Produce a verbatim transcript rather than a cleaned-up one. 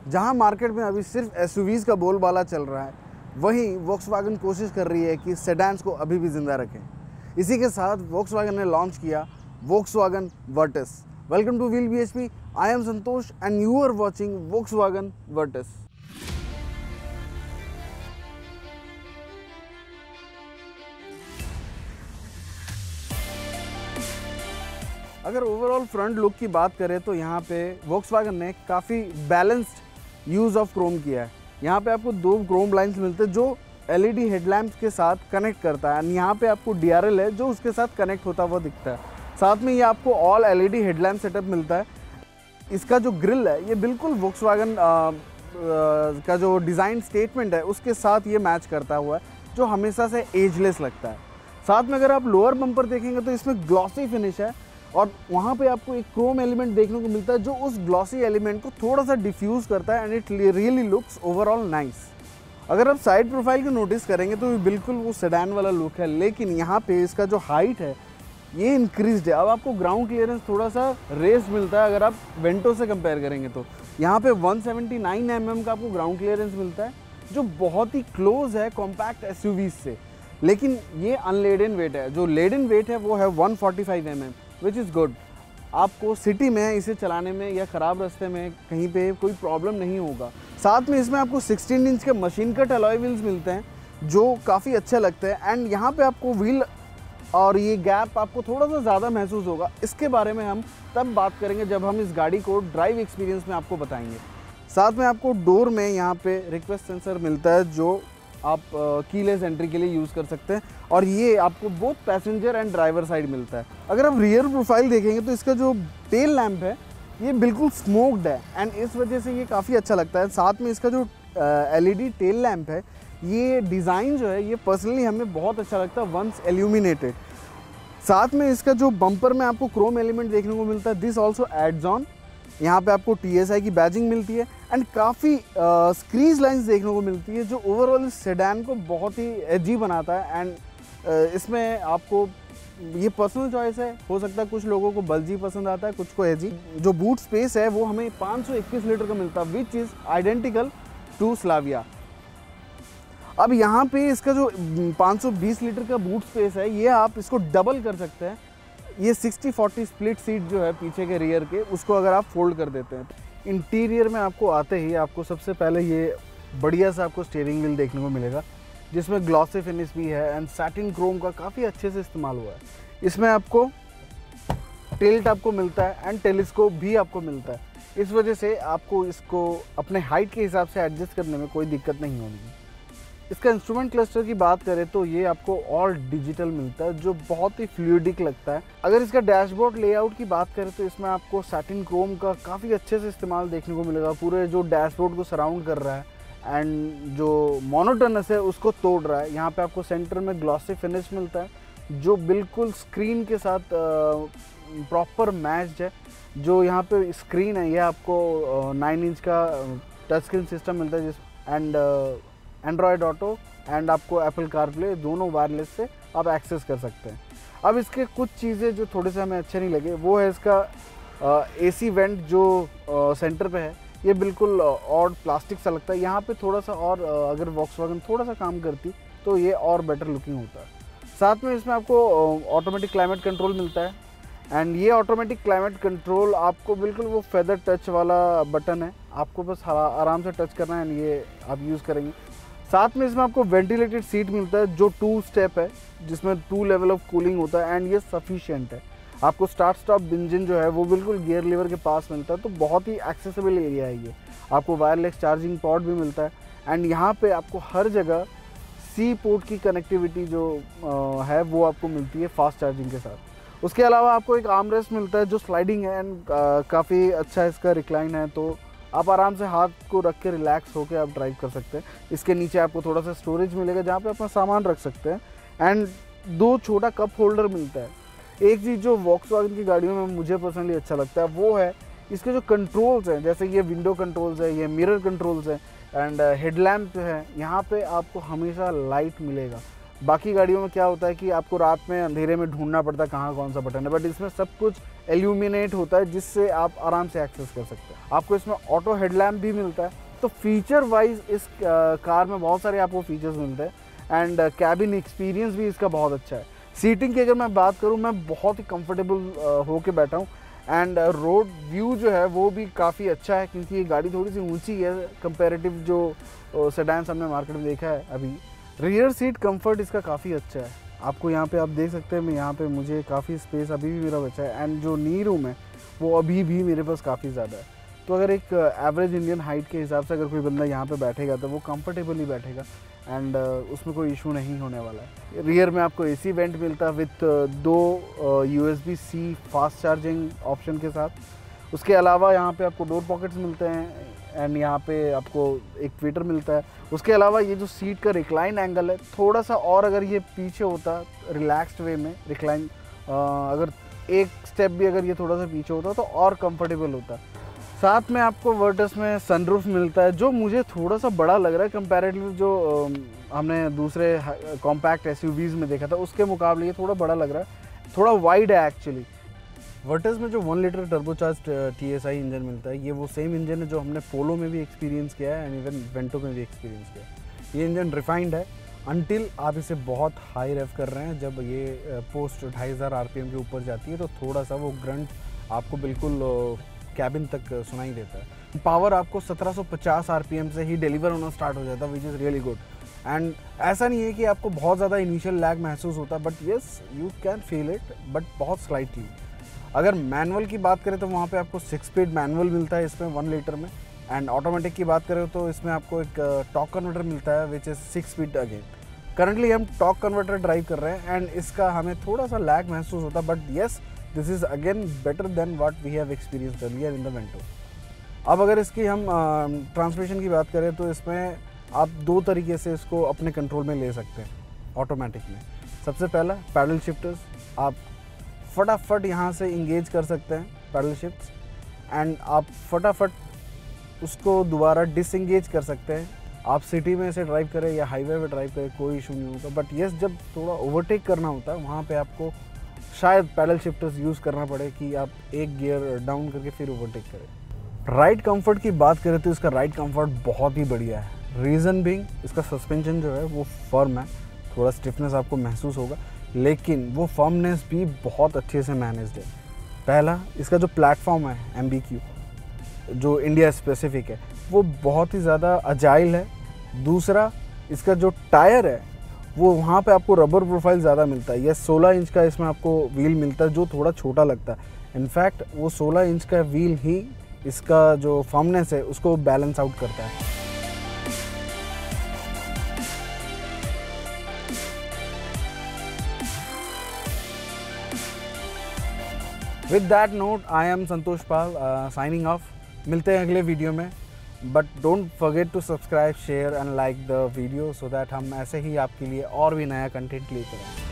जहां मार्केट में अभी सिर्फ एसयूवीज़ का बोलबाला चल रहा है, वहीं वोक्सवैगन कोशिश कर रही है कि सेडान्स को अभी भी ज़िंदा रखें। इसी के साथ वोक्सवैगन ने लॉन्च किया Volkswagen Virtus. Welcome to wheel BHP, I am Santosh and you are watching Volkswagen Virtus. अगर ओवरऑल फ्रंट लुक की बात करें तो यहाँ पे वोक्सवैगन ने काफ़ी बैलेंस्ड यूज़ ऑफ क्रोम किया है। यहाँ पे आपको दो क्रोम लाइंस मिलते हैं जो एलईडी हेडलैम्प्स के साथ कनेक्ट करता है, एंड यहाँ पे आपको डीआरएल है जो उसके साथ कनेक्ट होता हुआ दिखता है। साथ में ये आपको ऑल एलईडी हेडलैम्प सेटअप मिलता है। इसका जो ग्रिल है ये बिल्कुल वोक्सवैगन का जो डिज़ाइन स्टेटमेंट है उसके साथ ये मैच करता हुआ है, जो हमेशा से एजलेस लगता है। साथ में अगर आप लोअर बम्पर देखेंगे तो इसमें ग्लॉसी फिनिश है, और वहाँ पे आपको एक क्रोम एलिमेंट देखने को मिलता है जो उस ग्लॉसी एलिमेंट को थोड़ा सा डिफ्यूज़ करता है, and it really looks overall nice. अगर आप साइड प्रोफाइल को नोटिस करेंगे तो बिल्कुल वो सेडान वाला लुक है, लेकिन यहाँ पे इसका जो हाइट है ये इंक्रीज्ड है। अब आपको ग्राउंड क्लियरेंस थोड़ा सा रेस्ड मिलता है अगर आप वेंटो से कंपेयर करेंगे तो। यहाँ पे one seventy nine M M का आपको ग्राउंड क्लियरेंस मिलता है, जो बहुत ही क्लोज है कॉम्पैक्ट एसयूवीज से, लेकिन ये अनलेडन वेट है। जो लेडन वेट है वो है one forty five M M, which is good. आपको सिटी में इसे चलाने में या ख़राब रास्ते में कहीं पे कोई प्रॉब्लम नहीं होगा। साथ में इसमें आपको सिक्सटीन इंच के मशीन कट अलॉय व्हील्स मिलते हैं जो काफ़ी अच्छे लगते हैं, एंड यहाँ पे आपको व्हील और ये गैप आपको थोड़ा सा ज़्यादा महसूस होगा। इसके बारे में हम तब बात करेंगे जब हम इस गाड़ी को ड्राइव एक्सपीरियंस में आपको बताएंगे। साथ में आपको डोर में यहाँ पे रिक्वेस्ट सेंसर मिलता है जो आप कीलेस एंट्री के लिए यूज़ कर सकते हैं, और ये आपको both passenger and driver side मिलता है। अगर आप रियर प्रोफाइल देखेंगे तो इसका जो टेल लैंप है ये बिल्कुल स्मोक्ड है, एंड इस वजह से ये काफ़ी अच्छा लगता है। साथ में इसका जो एलईडी टेल लैंप है, ये डिज़ाइन जो है ये पर्सनली हमें बहुत अच्छा लगता है वंस एल्यूमिनेटेड। साथ में इसका जो बम्पर में आपको क्रोम एलिमेंट देखने को मिलता है, दिस ऑल्सो एड्स ऑन। यहाँ पे आपको टीएसआई की बैजिंग मिलती है, एंड काफ़ी स्क्रीज लाइंस देखने को मिलती है जो ओवरऑल इस सेडान को बहुत ही एजी बनाता है। एंड uh, इसमें आपको ये पर्सनल चॉइस है, हो सकता है कुछ लोगों को बल्जी पसंद आता है, कुछ को एजी। जो बूट स्पेस है वो हमें पाँच सौ इक्कीस लीटर का मिलता है, which is identical to Slavia. अब यहाँ पे इसका जो पाँच सौ बीस लीटर का बूट स्पेस है ये आप इसको डबल कर सकते हैं। ये सिक्सटी फोर्टी स्प्लिट सीट जो है पीछे के रियर के, उसको अगर आप फोल्ड कर देते हैं। इंटीरियर में आपको आते ही आपको सबसे पहले ये बढ़िया सा आपको स्टीयरिंग व्हील देखने को मिलेगा जिसमें ग्लॉसी फिनिश भी है, एंड सैटिन क्रोम का काफ़ी अच्छे से इस्तेमाल हुआ है। इसमें आपको टिल्ट आपको मिलता है एंड टेलीस्कोप भी आपको मिलता है, इस वजह से आपको इसको अपने हाइट के हिसाब से एडजस्ट करने में कोई दिक्कत नहीं होगी। इसका इंस्ट्रूमेंट क्लस्टर की बात करें तो ये आपको ऑल डिजिटल मिलता है जो बहुत ही फ्लूइडिक लगता है। अगर इसका डैशबोर्ड लेआउट की बात करें तो इसमें आपको सैटिन क्रोम का काफ़ी अच्छे से इस्तेमाल देखने को मिलेगा, पूरे जो डैशबोर्ड को सराउंड कर रहा है एंड जो मोनोटोनस है उसको तोड़ रहा है। यहाँ पे आपको सेंटर में ग्लॉसी फिनिश मिलता है जो बिल्कुल स्क्रीन के साथ प्रॉपर मैच्ड है। जो यहाँ पे स्क्रीन है ये आपको नाइन इंच का टच स्क्रीन सिस्टम मिलता है, जिस एंड एंड्रॉयड ऑटो एंड आपको एप्पल कारप्ले दोनों वायरलेस से आप एक्सेस कर सकते हैं। अब इसके कुछ चीज़ें जो थोड़े से हमें अच्छे नहीं लगे वो है इसका एसी वेंट जो आ, सेंटर पे है, ये बिल्कुल और प्लास्टिक सा लगता है। यहाँ पे थोड़ा सा और आ, अगर वॉक्सवैगन थोड़ा सा काम करती तो ये और बेटर लुकिंग होता है। साथ में इसमें आपको ऑटोमेटिक क्लाइमेट कंट्रोल मिलता है, एंड ये ऑटोमेटिक क्लाइमेट कंट्रोल आपको बिल्कुल वो फेदर टच वाला बटन है, आपको बस आराम से टच करना है एंड ये आप यूज़ करेंगे। साथ में इसमें आपको वेंटिलेटेड सीट मिलता है जो टू स्टेप है, जिसमें टू लेवल ऑफ कूलिंग होता है, एंड ये सफिशिएंट है। आपको स्टार्ट स्टॉप इंजन जो है वो बिल्कुल गियर लीवर के पास मिलता है, तो बहुत ही एक्सेसिबल एरिया है ये। आपको वायरलेस चार्जिंग पॉड भी मिलता है, एंड यहाँ पे आपको हर जगह सी पोर्ट की कनेक्टिविटी जो आ, है वो आपको मिलती है फास्ट चार्जिंग के साथ। उसके अलावा आपको एक आर्म रेस्ट मिलता है जो स्लाइडिंग है, एंड काफ़ी अच्छा इसका रिक्लाइन है, तो आप आराम से हाथ को रख के रिलैक्स होकर आप ड्राइव कर सकते हैं। इसके नीचे आपको थोड़ा सा स्टोरेज मिलेगा जहाँ पे अपना सामान रख सकते हैं, एंड दो छोटा कप होल्डर मिलता है। एक चीज़ जो वॉक्सवैगन की गाड़ियों में मुझे पर्सनली अच्छा लगता है वो है इसके जो कंट्रोल्स हैं, जैसे ये विंडो कंट्रोल्स है, ये मिरर कंट्रोल्स है, एंड हेडलैम्प जो है यहाँ पे आपको हमेशा लाइट मिलेगा। बाकी गाड़ियों में क्या होता है कि आपको रात में अंधेरे में ढूंढना पड़ता है कहाँ कौन सा बटन है, बट इसमें सब कुछ एल्यूमिनेट होता है जिससे आप आराम से एक्सेस कर सकते हैं। आपको इसमें ऑटो हेडलैम्प भी मिलता है। तो फीचर वाइज इस कार में बहुत सारे आपको फीचर्स मिलते हैं एंड कैबिन एक्सपीरियंस भी इसका बहुत अच्छा है। सीटिंग की अगर मैं बात करूँ, मैं बहुत ही कंफर्टेबल होके बैठा हूँ एंड रोड व्यू जो है वो भी काफ़ी अच्छा है, क्योंकि ये गाड़ी थोड़ी सी ऊंची है कंपैरेटिव जो सेडान्स हमने मार्केट में देखा है अभी। रियर सीट कंफर्ट इसका काफ़ी अच्छा है। आपको यहाँ पे आप देख सकते हैं, मैं यहाँ पे मुझे काफ़ी स्पेस अभी भी मेरा बचा है एंड जो नी रूम है वो अभी भी मेरे पास काफ़ी ज़्यादा है। तो अगर एक एवरेज इंडियन हाइट के हिसाब से अगर कोई बंदा यहाँ पे बैठेगा तो वो कंफर्टेबली बैठेगा एंड uh, उसमें कोई इशू नहीं होने वाला है। रियर में आपको एसी वेंट मिलता है विथ दो USB C fast charging option के साथ। उसके अलावा यहाँ पे आपको डोर पॉकेट्स मिलते हैं एंड यहाँ पे आपको एक ट्विटर मिलता है। उसके अलावा ये जो सीट का रिक्लाइन एंगल है, थोड़ा सा और अगर ये पीछे होता रिलैक्स्ड वे में रिक्लाइन, अगर एक स्टेप भी अगर ये थोड़ा सा पीछे होता तो और कंफर्टेबल होता। साथ में आपको वर्टस में सनरूफ मिलता है जो मुझे थोड़ा सा बड़ा लग रहा है कंपैरेटिव जो हमने दूसरे कॉम्पैक्ट एसयूवीज़ में देखा था उसके मुकाबले ये थोड़ा बड़ा लग रहा है, थोड़ा वाइड है एक्चुअली। वर्टस में जो one litre turbocharged TSI engine मिलता है, ये वो सेम इंजन है जो हमने पोलो में भी एक्सपीरियंस किया है एंड इवन वेंटो में भी एक्सपीरियंस किया है। ये इंजन रिफाइंड है अनटिल आप इसे बहुत हाई रेव कर रहे हैं। जब ये पोस्ट ढाई हज़ार आर पी एम के ऊपर जाती है तो थोड़ा सा वो ग्रंट आपको बिल्कुल कैबिन तक सुनाई देता है। पावर आपको सत्रह सौ पचास आरपीएम से ही डिलीवर होना स्टार्ट हो जाता है, which is really good. And ऐसा नहीं है कि आपको बहुत ज़्यादा इनिशियल लैग महसूस होता है, but yes you can feel it, but बहुत स्लाइटली। अगर मैनुअल की बात करें तो वहाँ पे आपको सिक्स स्पीड मैनुअल मिलता है इसमें वन लीटर में, एंड ऑटोमेटिक की बात करें तो इसमें आपको एक टॉर्क कन्वर्टर मिलता है which is six speed again. Currently हम टॉर्क कन्वर्टर ड्राइव कर रहे हैं एंड इसका हमें थोड़ा सा लैग महसूस होता है, but yes this is again better than what we have experienced earlier in the Vento. अब अगर इसकी हम ट्रांसमिशन की बात करें तो इसमें आप दो तरीके से इसको अपने कंट्रोल में ले सकते हैं ऑटोमेटिक में। सबसे पहला पैडल शिफ्टर्स, आप फटाफट यहाँ से इंगेज कर सकते हैं पैडल शिफ्ट्स एंड आप फटाफट उसको दोबारा डिसंगेज कर सकते हैं। आप सिटी में इसे ड्राइव करें या हाईवे पे ड्राइव करें कोई इशू नहीं होगा, बट येस जब थोड़ा ओवरटेक करना होता है वहाँ पे आपको शायद पैडल शिफ्टर्स यूज़ करना पड़े कि आप एक गियर डाउन करके फिर ओवरटेक करें। राइड कंफर्ट की बात करें तो इसका राइड कंफर्ट बहुत ही बढ़िया है। रीज़न बीइंग इसका सस्पेंशन जो है वो फर्म है, थोड़ा स्टिफनेस आपको महसूस होगा लेकिन वो फर्मनेस भी बहुत अच्छे से मैनेज्ड है। पहला, इसका जो प्लेटफॉर्म है एम बी क्यू जो इंडिया स्पेसिफिक है वो बहुत ही ज़्यादा अजाइल है। दूसरा, इसका जो टायर है वो वहाँ पे आपको रबर प्रोफाइल ज़्यादा मिलता है। यह सोलह इंच का इसमें आपको व्हील मिलता है जो थोड़ा छोटा लगता है। इनफैक्ट वो सोलह इंच का व्हील ही इसका जो फर्मनेस है उसको बैलेंस आउट करता है। With that note I am Santosh Pal signing off. मिलते हैं अगले वीडियो में, but don't forget to subscribe, share and like the video so that हम ऐसे ही आपके लिए और भी नया कंटेंट लेकर आएं।